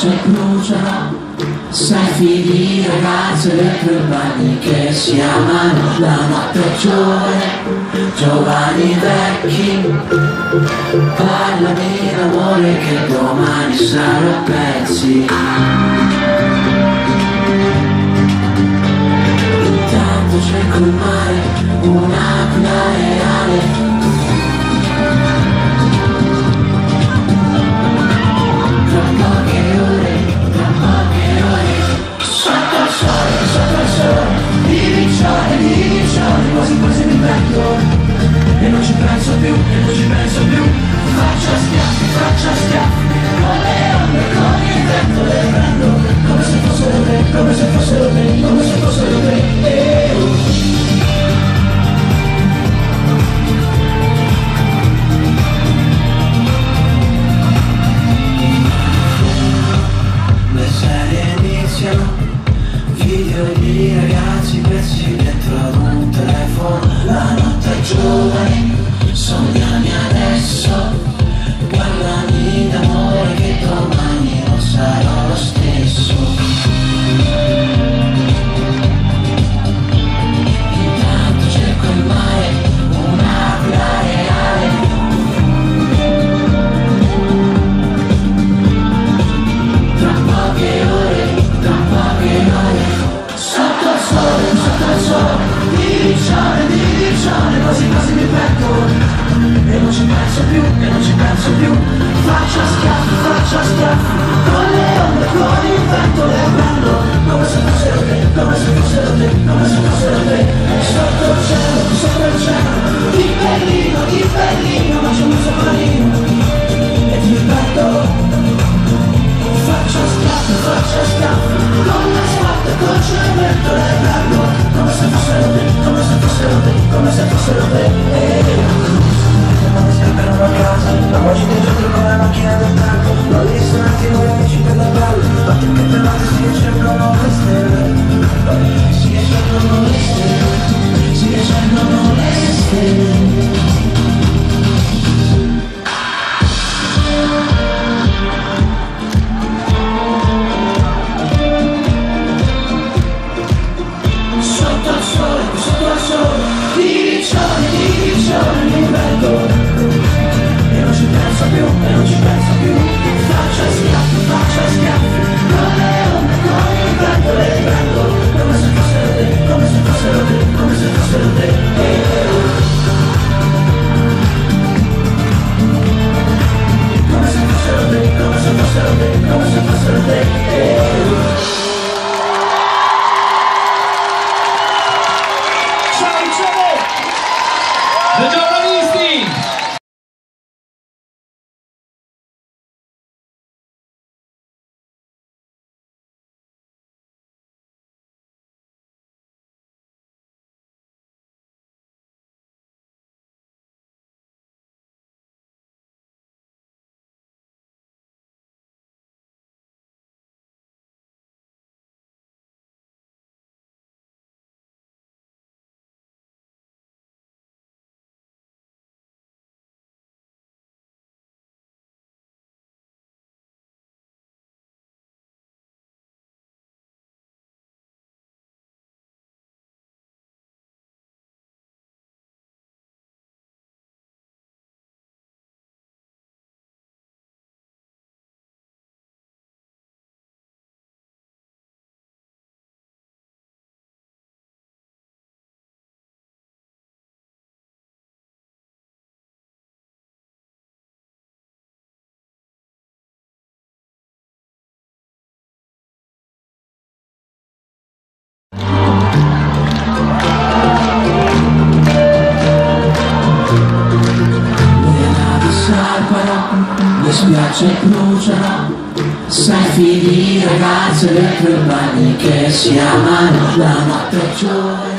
spiagge bruciano, sai figli ragazze dentro i bagni che si amano, la notte è giovane, giovani vecchi, parlami d'amore che domani sarò a pezzi. Intanto cerco il mare, un'aquila reale, quasi quasi mi prendo e non ci penso più, e non ci penso più. Faccia schiaffi, con le onde, con il vento le prendo, come se fossero te, come se fossero te, come se fossero te. Le serie iniziano, video di ragazzi persi dentro ad un telefono, la notte è giovane, sognami adesso, parlami d'amore che domani non sarò lo stesso. Intanto cerco il mare, un'aquila reale, tra poche ore, sotto il sole, di riccione, quasi quasi mi perdo e non ci penso più, e non ci penso più. Faccia schiaffi, con le onde, con il vento le prendo, come se fossero te, come se fossero te, come se fossero te. Sotto il cielo, di Berlino, bacio un sopranino e ti perdo. Faccia schiaffi, con le spalle, col cemento le prendo, come se fossero te, come se fossero te, come se fossero te. Quando scapperò a casa, la voce dentro con la macchina del tempo, non li ristorati, non amici per la pelle, batti che per la si accendono le stelle, si accendono le stelle, si accendono le stelle. Mi prendo e non ci penso più, e non ci penso più. Faccia schiaffi, con le onde, con il vento le prendo, come se fossero te, come se fossero te, come se fossero te. Come se fossero te, come se fossero te, come se fossero te. The Giovanisti! Le spiagge bruciano, sai figli ragazze dentro i bagni che si amano, la notte è giovane.